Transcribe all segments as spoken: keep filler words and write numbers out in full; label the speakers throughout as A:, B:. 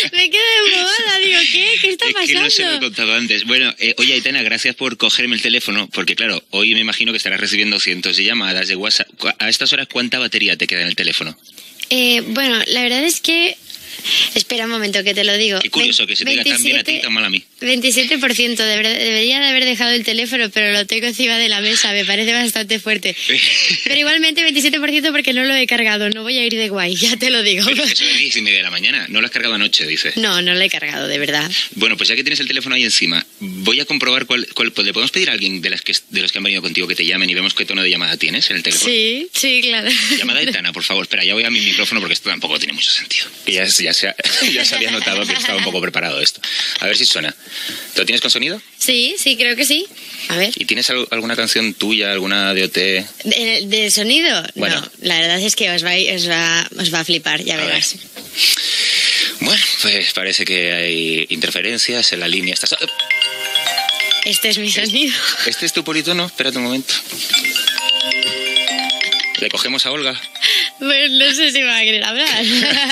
A: Me quedo embobada, digo, ¿qué? ¿Qué está
B: es
A: pasando?
B: Que no se lo he contado antes. Bueno, eh, oye, Aitana, gracias por cogerme el teléfono, porque claro, hoy me imagino que estarás recibiendo cientos de llamadas de WhatsApp. A estas horas, ¿cuánta batería te queda en el teléfono?
A: Eh, bueno, la verdad es que... Espera un momento, que te lo digo.
B: Qué curioso que se te diga tan bien a ti y tan mal a mí.
A: veintisiete por ciento, de verdad, debería de haber dejado el teléfono, pero lo tengo encima de la mesa, me parece bastante fuerte. Pero igualmente veintisiete por ciento porque no lo he cargado, no voy a ir de guay, ya te lo digo.
B: Pero es que son las diez y media de la mañana, no lo has cargado anoche, dice.
A: No, no lo he cargado, de verdad.
B: Bueno, pues ya que tienes el teléfono ahí encima, voy a comprobar cuál... cuál pues, ¿le podemos pedir a alguien de, las que, de los que han venido contigo que te llamen y vemos qué tono de llamada tienes en el teléfono?
A: Sí, sí, claro.
B: Llamada de Aitana, por favor. Espera, ya voy a mi micrófono porque esto tampoco tiene mucho sentido. Que ya, ya, se, ha, ya se había notado que estaba un poco preparado esto. A ver si suena. ¿Lo tienes con sonido?
A: Sí, sí, creo que sí. A ver.
B: ¿Y tienes al, alguna canción tuya, alguna de O T?
A: ¿De, de sonido?
B: Bueno.
A: No, la verdad es que os va, os va, os va a flipar, ya
B: A
A: verás.
B: ver. Bueno, pues parece que hay interferencias en la línea. Estás...
A: Este es mi sonido.
B: ¿Este es tu politono? Espérate un momento. ¿Le cogemos a Olga?
A: Pues no sé si va a querer hablar.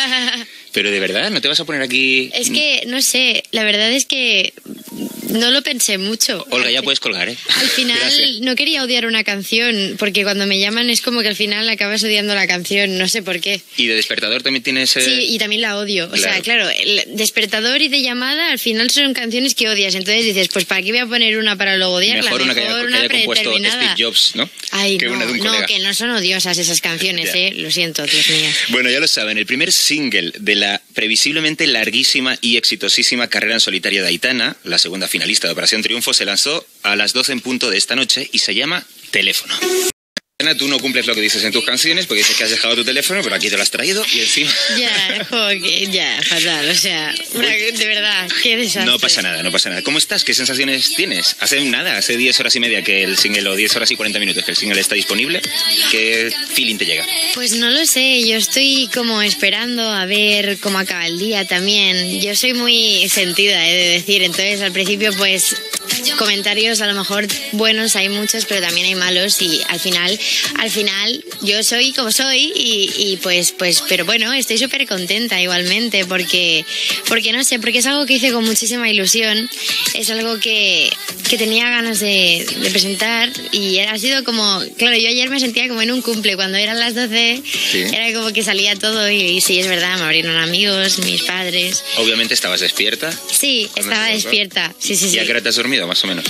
B: Pero de verdad, ¿no te vas a poner aquí...?
A: Es que, no sé, la verdad es que no lo pensé mucho.
B: Olga, ya puedes colgar, ¿eh?
A: Al final
B: Gracias.
A: no quería odiar una canción, porque cuando me llaman es como que al final acabas odiando la canción, no sé por qué.
B: ¿Y de despertador también tienes...? Eh...
A: Sí, y también la odio. O
B: Claro.
A: sea, claro, el despertador y de llamada al final son canciones que odias. Entonces dices, pues ¿para qué voy a poner una para luego odiarla?
B: Mejor una que haya, que haya compuesto
A: predeterminada.
B: Steve Jobs, ¿no?
A: Ay,
B: que
A: no,
B: una de un
A: no,
B: colega.
A: que no son odiosas esas canciones,
B: Ya.
A: eh. Lo siento, Dios mío.
B: Bueno, ya lo saben, el primer single de la previsiblemente larguísima y exitosísima carrera en solitario de Aitana, la segunda finalista de Operación Triunfo, se lanzó a las doce en punto de esta noche y se llama Teléfono. Aitana, tú no cumples lo que dices en tus canciones porque dices que has dejado tu teléfono, pero aquí te lo has traído y encima...
A: Ya, joder, ya, fatal, o sea, una- de verdad, qué desastre.
B: No pasa nada, no pasa nada. ¿Cómo estás? ¿Qué sensaciones tienes? Hace nada, hace diez horas y media que el single, o diez horas y cuarenta minutos que el single está disponible. ¿Qué feeling te llega?
A: Pues no lo sé, yo estoy como esperando a ver cómo acaba el día también. Yo soy muy sentida, he de decir, entonces al principio pues comentarios a lo mejor buenos hay muchos, pero también hay malos y al final, al final yo soy como soy y, y pues, pues, pero bueno, estoy súper contenta igualmente porque, porque no sé, porque es algo que hice con muchísima ilusión, es algo que, que tenía ganas de, de presentar y ha sido como, claro, yo ayer me sentía como en un cumple, cuando eran las doce
B: Sí.
A: era como que salía todo y, y sí, es verdad, me abrieron amigos, mis padres.
B: Obviamente estabas despierta.
A: Sí,
B: ¿Cuándo
A: estaba
B: se tocó?
A: despierta, sí, sí,
B: ¿Y
A: sí.
B: a qué hora te has dormido, más o menos?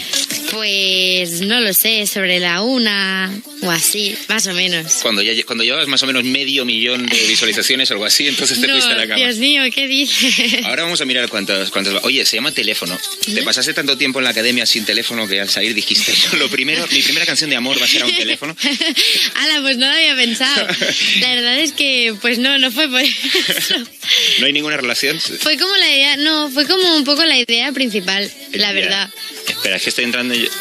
A: Pues no lo sé, sobre la una o así, más o menos.
B: Cuando ya cuando llevabas más o menos medio millón de visualizaciones o algo así, entonces te
A: No,
B: fuiste a la cama.
A: Dios mío, ¿qué dices?
B: Ahora vamos a mirar cuántos, cuántos... Oye, se llama Teléfono. Te pasaste tanto tiempo en la academia sin teléfono que al salir dijiste, lo primero, mi primera canción de amor va a ser a un teléfono.
A: Ala, pues no lo había pensado. La verdad es que, pues no, no fue por eso.
B: ¿No hay ninguna relación?
A: Fue como la idea, no, fue como un poco la idea principal, la
B: Ya.
A: verdad.
B: Espera, es que estoy entrando yo.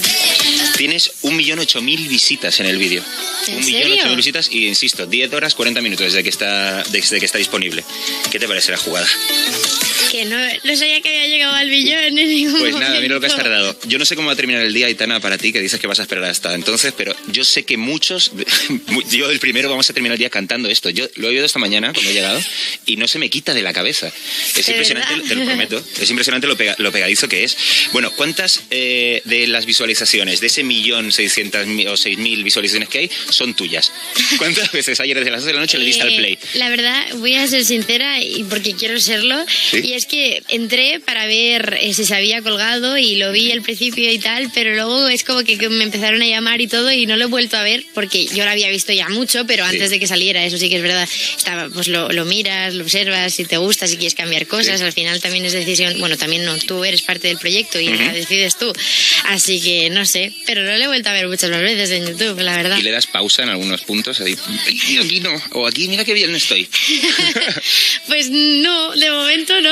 B: Tienes un millón ocho mil visitas en el vídeo.
A: ¿En
B: Un millón
A: serio?
B: ocho mil visitas y, insisto, diez horas cuarenta minutos desde que está, desde que está disponible. ¿Qué te parece la jugada?
A: Que no, no sabía que había llegado al billón en ningún
B: Pues nada,
A: momento.
B: mira lo que has tardado. Yo no sé cómo va a terminar el día, Aitana, para ti, que dices que vas a esperar hasta entonces, pero yo sé que muchos, yo el primero, vamos a terminar el día cantando esto. Yo lo he oído esta mañana cuando he llegado y no se me quita de la cabeza. Es
A: ¿De
B: impresionante,
A: verdad?
B: te lo prometo, es impresionante lo, pega- lo pegadizo que es. Bueno, ¿cuántas eh, de las visualizaciones, de ese millón seiscientas mil o seis mil visualizaciones que hay, son tuyas? ¿Cuántas veces ayer desde las dos de la noche le diste al
A: Eh,
B: play?
A: La verdad, voy a ser sincera y porque quiero serlo.
B: ¿Sí?
A: Y es que entré para ver eh, si se había colgado y lo vi al principio y tal, pero luego es como que, que me empezaron a llamar y todo y no lo he vuelto a ver porque yo lo había visto ya mucho, pero
B: Sí.
A: antes de que saliera, eso sí que es verdad. Estaba, pues lo, lo miras, lo observas, si te gusta, si quieres cambiar cosas,
B: Sí.
A: al final también es decisión. Bueno, también no, tú eres parte del proyecto y
B: Ujú.
A: la decides tú. Así que no sé, pero no lo he vuelto a ver muchas más veces en YouTube, la verdad.
B: Y le das pausa en algunos puntos, ahí, "Ay, aquí no, o aquí mira qué bien estoy".
A: Pues no, de momento no.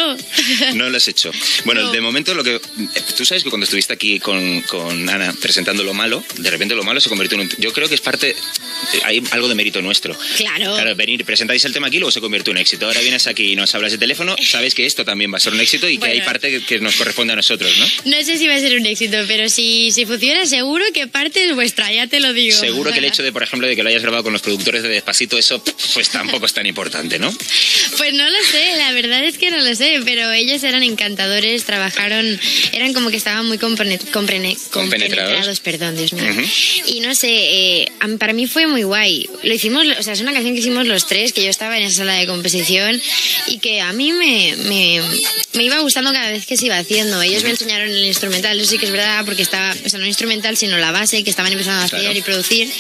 B: No lo has hecho. Bueno,
A: No.
B: de momento lo que... Tú sabes que cuando estuviste aquí con, con Ana presentando Lo Malo, de repente Lo Malo se convirtió en un... Yo creo que es parte... Hay algo de mérito nuestro.
A: Claro.
B: Claro, venir, presentáis el tema aquí, luego se convierte en un éxito. Ahora vienes aquí y nos hablas de teléfono, sabes que esto también va a ser un éxito y que
A: Bueno.
B: hay parte que, que nos corresponde a nosotros, ¿no?
A: No sé si va a ser un éxito, pero si, si funciona, seguro que parte es vuestra, ya te lo digo.
B: Seguro que el hecho de, por ejemplo, de que lo hayas grabado con los productores de Despacito, eso pues tampoco es tan importante, ¿no?
A: Pues no lo sé, la verdad es que no lo sé, pero ellos eran encantadores, trabajaron, eran como que estaban muy compone, comprene, compenetrados, perdón, Dios mío.
B: Uh-huh.
A: Y no sé, eh, para mí fue muy guay. Lo hicimos, o sea, es una canción que hicimos los tres, que yo estaba en esa sala de composición y que a mí me, me, me iba gustando cada vez que se iba haciendo. Ellos me enseñaron el instrumental, eso sí que es verdad, porque estaba, o sea, no instrumental, sino la base, que estaban empezando a hacer
B: Claro.
A: y producir,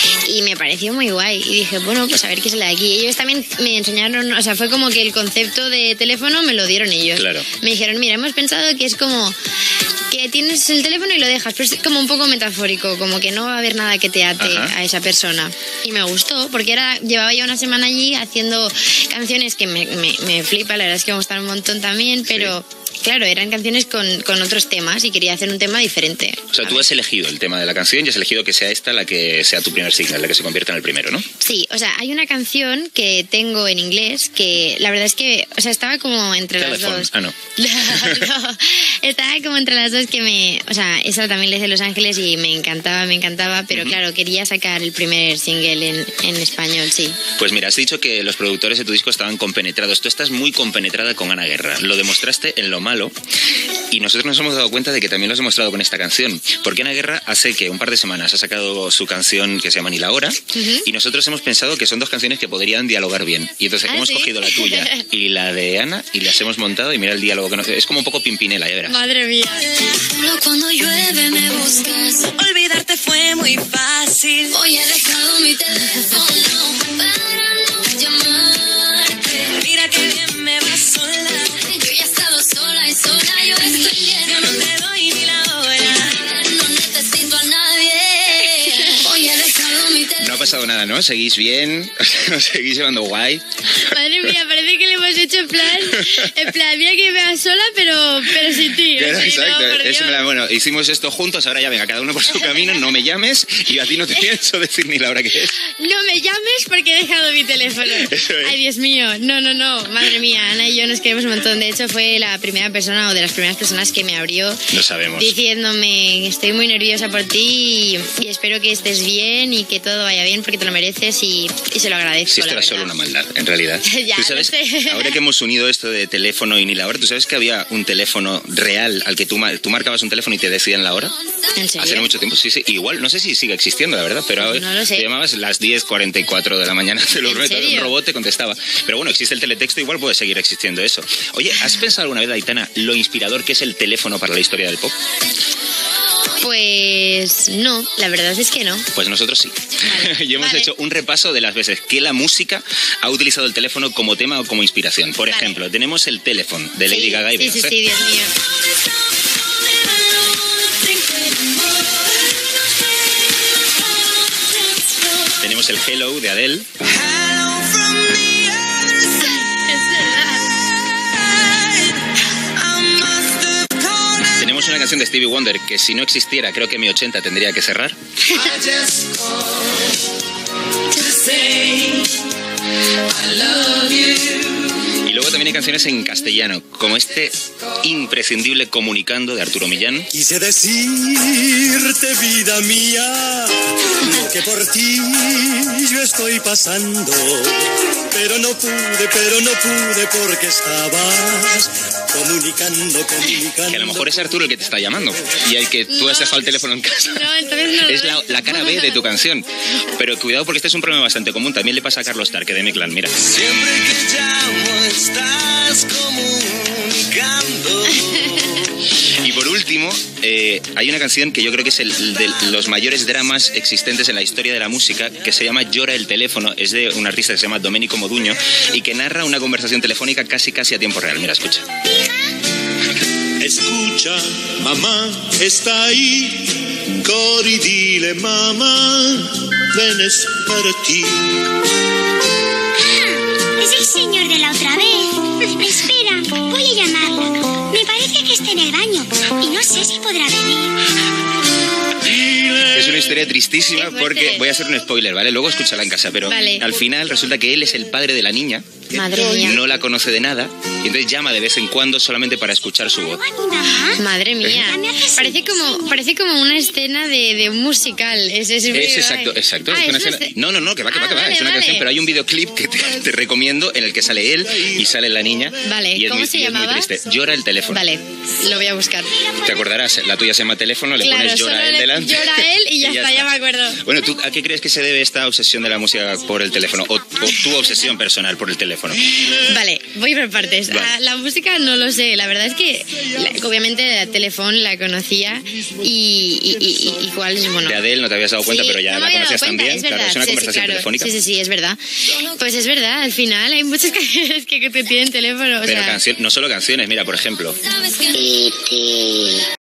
A: y me pareció muy guay. Y dije, bueno, pues a ver qué sale de aquí. Ellos también me enseñaron, o sea, fue como que el concepto de teléfono me lo dieron ellos.
B: Claro.
A: Me dijeron, mira, hemos pensado que es como que tienes el teléfono y lo dejas, pero es como un poco metafórico, como que no va a haber nada que te ate
B: Ajá.
A: a esa persona. Y me gustó, porque era, llevaba ya una semana allí haciendo canciones que me, me, me flipa, la verdad es que me gustaron un montón también, pero... Claro, eran canciones con, con otros temas y quería hacer un tema diferente.
B: O sea, tú has elegido el tema de la canción y has elegido que sea esta la que sea tu primer single, la que se convierta en el primero, ¿no?
A: Sí, o sea, hay una canción que tengo en inglés que la verdad es que, o sea, estaba como entre
B: Telephone.
A: las dos.
B: Ah, no.
A: No, estaba como entre las dos que me... O sea, esa también la hice en Los Ángeles y me encantaba, me encantaba, pero
B: Uh-huh.
A: claro, quería sacar el primer single en, en español, sí.
B: Pues mira, has dicho que los productores de tu disco estaban compenetrados. Tú estás muy compenetrada con Ana Guerra. Lo demostraste en Lo Malo y nosotros nos hemos dado cuenta de que también lo has demostrado con esta canción. Porque Ana Guerra hace que un par de semanas ha sacado su canción que se llama Ni la Hora
A: Uh-huh.
B: y nosotros hemos pensado que son dos canciones que podrían dialogar bien. Y entonces
A: ¿Ah,
B: hemos
A: sí?
B: cogido la tuya y la de Ana y las hemos montado y mira el diálogo que nos... Es como un poco Pimpinela, ya verás.
A: Madre mía.
C: Solo cuando llueve me buscas. Olvidarte fue muy fácil. Hoy he dejado mi teléfono para no llamarte. Mira que bien me va sola. Yo ya he estado sola y sola. Yo estoy bien. Yo no te doy ni la hora. No necesito a nadie. Hoy he dejado mi teléfono.
B: No ha pasado nada, ¿no? ¿Seguís bien? ¿Os seguís llevando guay?
A: Madre mía, parece que le hemos hecho en plan, en plan, mira que me va sola, pero, pero sin ti.
B: Claro,
A: Sí, no,
B: exacto.
A: por
B: Es
A: Dios.
B: una- bueno, hicimos esto juntos, ahora ya venga, cada uno por su camino, no me llames y a ti no te pienso decir ni la hora que es.
A: No me llames porque he dejado mi teléfono.
B: Eso es.
A: Ay, Dios mío. No, no, no. Madre mía, Ana y yo nos queremos un montón. De hecho, fue la primera persona o de las primeras personas que me abrió
B: Lo sabemos.
A: diciéndome estoy muy nerviosa por ti y, y espero que estés bien y que todo vaya bien porque te lo mereces y, y se lo agradezco.
B: Si esto
A: la
B: era
A: verdad.
B: solo una maldad, en realidad.
A: Ya,
B: ¿Tú
A: lo
B: sabes,
A: sé.
B: ahora que hemos unido esto de teléfono y ni la hora, ¿tú sabes que había un teléfono real al que tú, mar- tú marcabas un teléfono y te decían la hora?
A: ¿En
B: Hace
A: serio?
B: mucho tiempo, sí, sí. Igual, no sé si sigue existiendo, la verdad, pero
A: No lo sé.
B: te llamabas las diez cuarenta y cuatro de la mañana, te lo
A: ¿En
B: prometo,
A: serio?
B: un robot te contestaba. Pero bueno, existe el teletexto, igual puede seguir existiendo eso. Oye, ¿has pensado alguna vez, Aitana, lo inspirador que es el teléfono para la historia del pop?
A: Pues no, la verdad es que no.
B: Pues nosotros sí.
A: Vale,
B: y hemos
A: vale.
B: hecho un repaso de las veces que la música ha utilizado el teléfono como tema o como inspiración. Por
A: Vale.
B: ejemplo, tenemos el teléfono de Lady
A: Sí,
B: Gaga y
A: sí, sí,
B: Beyoncé.
A: sí, Dios mío.
B: Tenemos el Hello de Adele.
A: Es verdad.
B: Tenemos una canción de Stevie Wonder que si no existiera, creo que mi ochenta tendría que cerrar. Y luego también hay canciones en castellano, como este imprescindible Comunicando de Arturo Millán.
D: Quise decirte, vida mía, lo que por ti yo estoy pasando, pero no pude, pero no pude porque estabas comunicando, comunicando.
B: Que a lo mejor es Arturo el que te está llamando y el que tú has
A: No.
B: dejado el teléfono en casa.
A: No, entonces no.
B: Es la, la cara B de tu canción. Pero cuidado porque este es un problema bastante común. También le pasa a Carlos Tarque de M-Clan, mira.
D: Siempre que llamo estás comunicando.
B: Y por último, eh, hay una canción que yo creo que es el de los mayores dramas existentes en la historia de la música, que se llama Llora el teléfono. Es de un artista que se llama Domenico Moduño y que narra una conversación telefónica casi casi a tiempo real. Mira, escucha.
D: Escucha, mamá está ahí, Cori, dile mamá, ven es para ti.
E: Es el señor de la otra vez. Espera, voy a llamarlo. sé si podrá venir.
B: Es una historia tristísima
A: Qué fuerte.
B: porque voy a hacer un spoiler, ¿vale? Luego escúchala en casa, pero
A: Vale.
B: al final resulta que él es el padre de la niña.
A: Madre mía.
B: No la conoce de nada y entonces llama de vez en cuando solamente para escuchar su voz.
E: ¿A mi mamá?
A: Madre mía.
E: Ya me hace
A: Parece
E: sentir
A: como, parece como una escena de, de un musical. Es, es,
B: Es exacto, exacto.
A: Ah,
B: es una
A: es una
B: escena-
A: escena-
B: No, no, no, que va, que va,
A: Ah,
B: que va.
A: vale,
B: Es una
A: vale.
B: canción, pero hay un videoclip que te, te recomiendo en el que sale él y sale la niña.
A: Vale,
B: y es
A: ¿cómo
B: muy,
A: se
B: y es muy
A: llamaba?
B: triste. Llora el teléfono.
A: Vale, lo voy a buscar.
B: Te acordarás, la tuya se llama teléfono, le
A: Claro,
B: pones llora
A: solo
B: él
A: le-
B: delante.
A: llora él y ya está, ya me acuerdo.
B: Bueno, ¿tú a qué crees que se debe esta obsesión de la música por el teléfono? O, o tu obsesión personal por el teléfono.
A: Vale, voy por partes.
B: Vale.
A: Ah, la música no lo sé. La verdad es que, la- obviamente, la Telefón la conocía y, y, y- y igual, bueno.
B: De Adele no te habías dado cuenta,
A: Sí,
B: pero ya
A: no me
B: la
A: había dado
B: conocías
A: cuenta,
B: también.
A: es
B: Claro,
A: verdad,
B: es una
A: sí, sí,
B: conversación
A: claro.
B: telefónica.
A: Sí, sí, sí, es verdad. Pues es verdad, al final hay muchas canciones que, que te tienen teléfono. O
B: Pero
A: sea,
B: canción, no solo canciones, mira, por ejemplo.
C: Sabes que